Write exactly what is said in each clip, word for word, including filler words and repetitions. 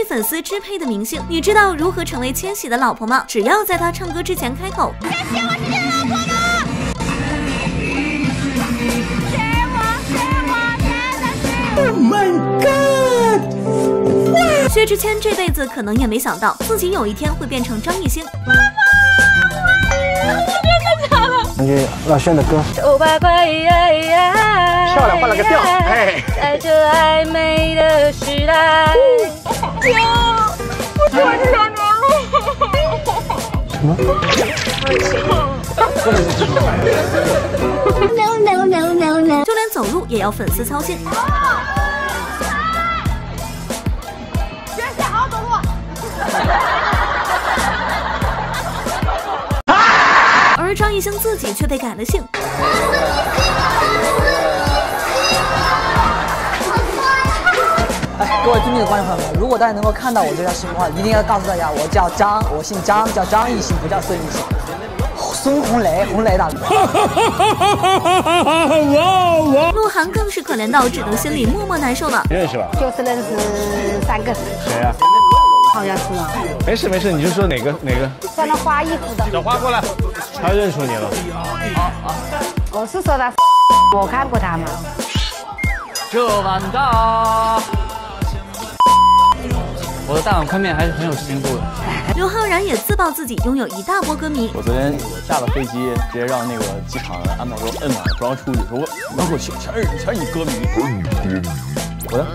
粉丝支配的明星，你知道如何成为千玺的老婆吗？只要在他唱歌之前开口，千玺，我是你的老婆吗？给我，给我，真的是 ！Oh my god！ 薛之谦这辈子可能也没想到，自己有一天会变成张艺兴。妈妈， 根据老轩的歌， 漂亮，换了个调，哎， 在这暧昧的时代， 停，我突然就想着了。 什么？ 就连走路也要粉丝操心。 学习好好走路。 而张艺兴自己却被改了姓。 哎，各位尊敬的观众朋友们，如果大家能够看到我这条视频的话，一定要告诉大家，我叫张，我姓张，叫张艺兴，不叫孙艺兴。孙红雷，红雷大哥。 鹿晗更是可怜到只能心里默默难受了。 认识吧？ 就是认识三个。 谁呀、啊？ 好像是啊。 没事没事，你就说哪个哪个。 穿了花衣服的。 小花过来，他认出你了。 我是说的，我看过他吗？ 这碗大。我的大碗宽面还是很有深度的。 刘昊然也自曝自己拥有一大波歌迷。 我昨天下了飞机，直接让那个机场安保给我摁满了，不让出去，说我门口全全是全是你歌迷。我的。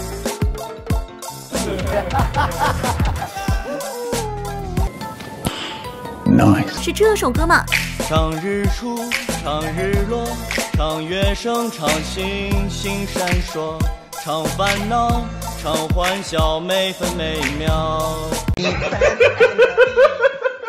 Nice。是这首歌吗？ 唱日出，唱日落，唱乐声，唱星星闪烁，唱烦恼，唱欢笑，每分每秒。